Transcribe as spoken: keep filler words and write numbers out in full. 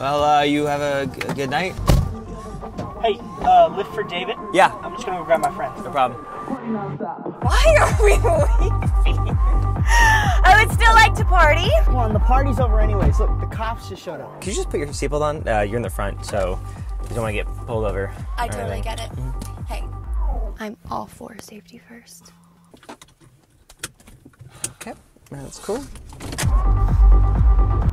Well, uh, you have a, g a good night. Hey, uh, Lyft for David? Yeah. I'm just gonna go grab my friend. No problem. Why are we leaving? I would still like to party. Come on, the party's over anyways. Look, the cops just showed up. Can you just put your seatbelt on? Uh, you're in the front, so you don't want to get pulled over. I totally anything. get it. Mm-hmm. Hey, I'm all for safety first. Okay, that's cool.